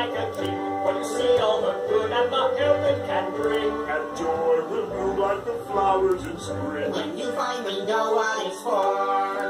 like a king when you see all the good and the health it can bring. And joy will bloom like the flowers in spring. When you finally know what it's for.